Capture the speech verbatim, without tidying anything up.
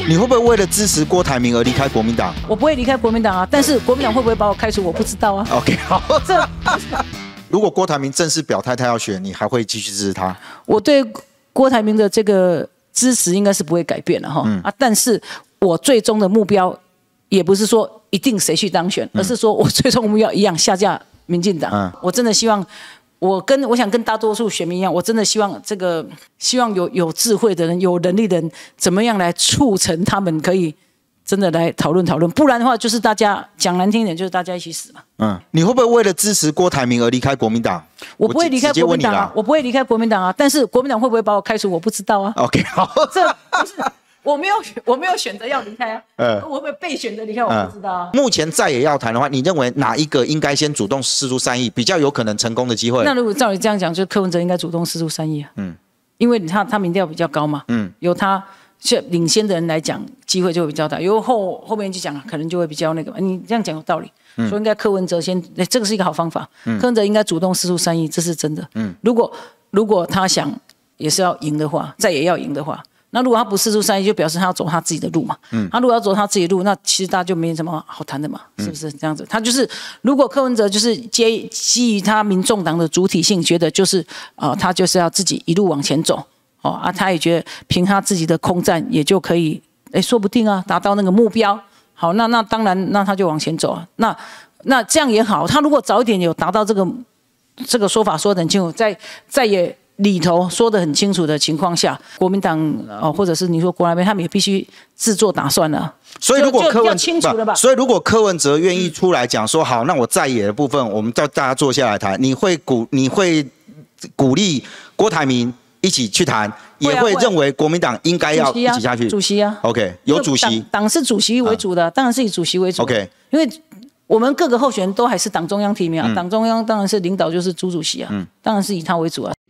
你会不会为了支持郭台铭而离开国民党？ 我不会离开国民党啊，但是国民党会不会把我开除，我不知道啊。 OK， 好。 这如果郭台铭正式表态他要选，你还会继续支持他？ 我对郭台铭的这个支持应该是不会改变了哈、嗯、啊，但是我最终的目标也不是说一定谁去当选，嗯、而是说我最终目标一样下架民进党。嗯、我真的希望。我跟我想跟大多数选民一样，我真的希望这个希望有有智慧的人、有能力的人，怎么样来促成他们可以真的来讨论讨论，不然的话就是大家讲难听一点，就是大家一起死嘛。 嗯，你会不会为了支持郭台铭而离开国民党？ 我不会离开国民党啊，我不会离开国民党啊，但是国民党会不会把我开除，我不知道啊。 OK， 好， 这不是。我没有，我没有选择要离开啊。呃，我会不会被选择离开？我不知道啊。 目前在野要谈的话，你认为哪一个应该先主动释出善意，比较有可能成功的机会？ 那如果照你这样讲，就是柯文哲应该主动释出善意啊。嗯，因为他他民调比较高嘛。嗯，由他领先的人来讲，机会就会比较大；由后后面去讲，可能就会比较那个。你这样讲有道理。嗯，所以应该柯文哲先，这个是一个好方法。嗯，柯文哲应该主动释出善意，这是真的。嗯，如果如果他想也是要赢的话，在野要赢的话。那如果他不释出善意，就表示他要走他自己的路嘛。嗯，他如果要走他自己的路，那其实大家就没什么好谈的嘛，是不是这样子？他就是，如果柯文哲就是基基于他民众党的主体性，觉得就是啊、呃，他就是要自己一路往前走，哦啊，他也觉得凭他自己的空战也就可以，哎，说不定啊，达到那个目标。好，那那当然，那他就往前走啊。那那这样也好，他如果早一点有达到这个这个说法说得很清楚，在在也。里头说得很清楚的情况下，国民党哦，或者是你说国那边，他们也必须自做打算了。 所以如果柯文清楚了吧？ 所以如果柯文哲愿意出来讲说，好，那我在野的部分，我们叫大家坐下来谈，你会鼓你会鼓励郭台铭一起去谈，也会认为国民党应该要一起下去。 主席啊 ，OK， 有主席， 党是主席为主的，啊、当然是以主席为主。 OK， 因为。我们各个候选人都还是党中央提名啊，嗯、党中央当然是领导就是朱主席啊，嗯、当然是以他为主啊。